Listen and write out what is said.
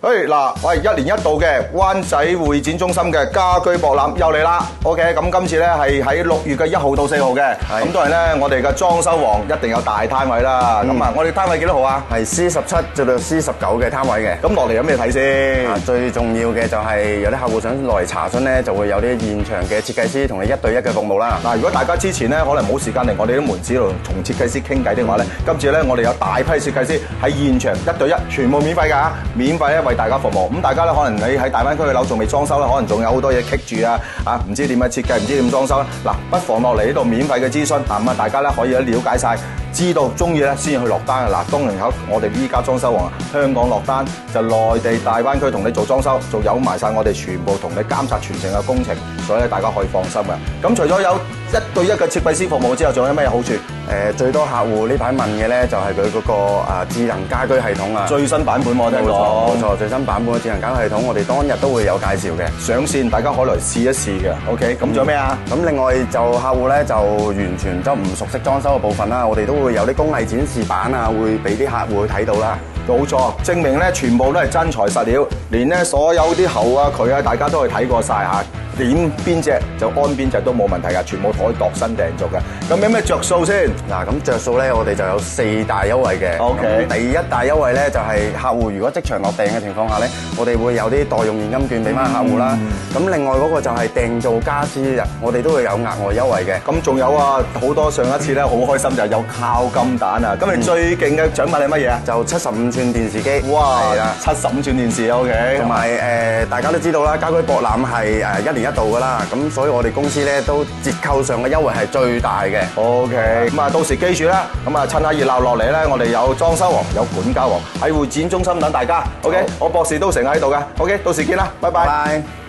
嗱，我係1年1度嘅灣仔會展中心嘅家居博覽又嚟啦。OK， 咁今次咧係喺6月嘅1號到4號嘅，咁都係咧我哋嘅裝修王一定有大攤位啦。咁我哋攤位幾多號啊？ 係 C17至到 C19嘅攤位嘅。 咁落嚟有咩睇先？ 最重要嘅就係有啲客戶想來查詢咧，就會有啲現場嘅設計師同你1對1嘅服務啦。 嗱，如果大家之前咧可能冇時間嚟我哋啲門市度同設計師傾偈的話咧，今次咧我哋有大批設計師喺現場1對1，全部免費㗎，免費咧為大家服務。咁大家咧可能你喺大灣區嘅樓仲未裝修啦，可能仲有好多嘢棘住啊，唔知點樣設計，唔知點裝修啦。嗱，不妨落嚟呢度免費嘅諮詢，咁啊大家咧可以了解晒，知道中意咧先去落單啊。嗱，當然有我哋依家裝修王香港落單，就內地大灣區同你做裝修，做有埋晒我哋全部同你監察全程嘅工程，所以咧大家可以放心嘅。咁除咗有1對1嘅設計師服務之後，仲有咩好處？ 最多客戶呢排問嘅咧就係佢嗰個智能家居系統啊， 最新版本我聽講。 冇錯，最新版本嘅智能家居系統，我哋當日都會有介紹嘅， 上線大家可以來試一試嘅。OK， 咁仲有咩啊？ 咁另外就客戶咧就完全就唔熟悉裝修嘅部分啦，我哋都會有啲工藝展示板啊，會俾啲客戶去睇到啦。 冇錯，證明咧全部都係真材實料，連咧所有啲喉啊佢啊，大家都去睇過晒嚇。點邊隻就安邊隻都冇問題㗎，全部可以度身訂做嘅。咁有咩着數先？ 嗱，咁着數咧，我哋就有4大優惠嘅。 OK， 第一大優惠咧就係客戶如果即場落訂嘅情況下咧，我哋會有啲代用現金券俾翻客戶啦。咁另外嗰個就係訂做家私啊，我哋都會有額外優惠嘅。 咁仲有啊，好多上一次咧好開心就係有敲金蛋啊！咁你最勁嘅獎品係乜嘢啊？ 就75寸電視機。 哇！75寸電視 OK。 同埋大家都知道啦，家居博覽係1年1度㗎啦，咁所以我哋公司咧都折扣上嘅優惠係最大嘅。 OK， 咁到時記住啦，咁趁下熱鬧落嚟咧，我哋有裝修王，有管家王喺會展中心等大家。OK， 我博士都成喺度㗎。OK， 到時見啦，拜拜。